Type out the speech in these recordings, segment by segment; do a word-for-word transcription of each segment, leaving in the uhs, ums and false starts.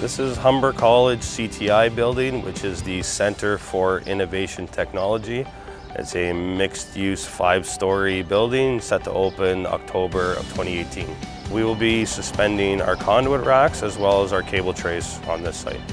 This is Humber College C T I building, which is the Center for Innovation Technology. It's a mixed-use five-story building set to open October of twenty eighteen. We will be suspending our conduit racks as well as our cable trays on this site.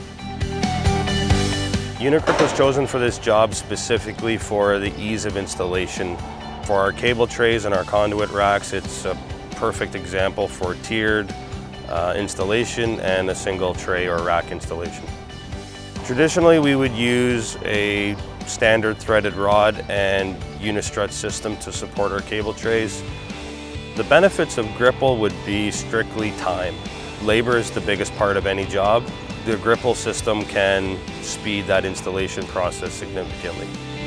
UniGrip was chosen for this job specifically for the ease of installation. For our cable trays and our conduit racks, it's a perfect example for tiered uh, installation and a single tray or rack installation. Traditionally, we would use a standard threaded rod and unistrut system to support our cable trays. The benefits of Gripple would be strictly time. Labor is the biggest part of any job. The Gripple system can speed that installation process significantly.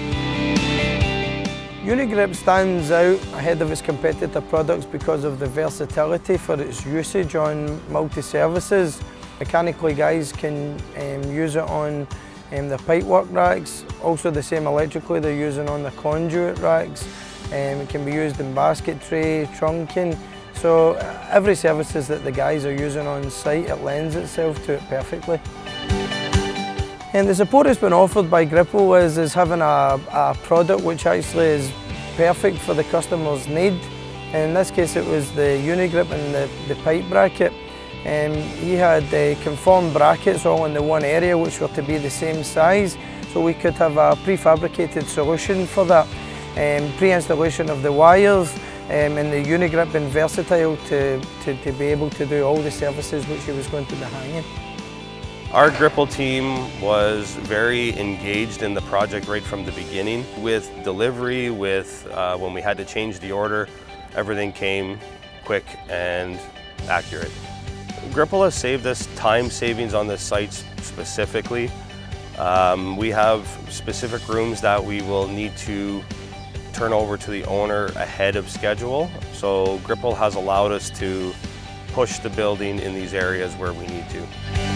UniGrip stands out ahead of its competitor products because of the versatility for its usage on multi-services. Mechanically, guys can um, use it on um, the pipework racks, also the same electrically they're using on the conduit racks. Um, it can be used in basket tray, trunking. So every services that the guys are using on site, it lends itself to it perfectly. And the support that's been offered by Gripple is, is having a, a product which actually is perfect for the customer's need. In this case it was the UniGrip and the, the pipe bracket. Um, he had uh, conformed brackets all in the one area which were to be the same size, so we could have a prefabricated solution for that. Um, pre-installation of the wires, um, and the UniGrip being versatile to, to, to be able to do all the services which he was going to be hanging. Our Gripple team was very engaged in the project right from the beginning. With delivery, with uh, when we had to change the order, everything came quick and accurate. Gripple has saved us time savings on the sites specifically. Um, we have specific rooms that we will need to turn over to the owner ahead of schedule. So Gripple has allowed us to push the building in these areas where we need to.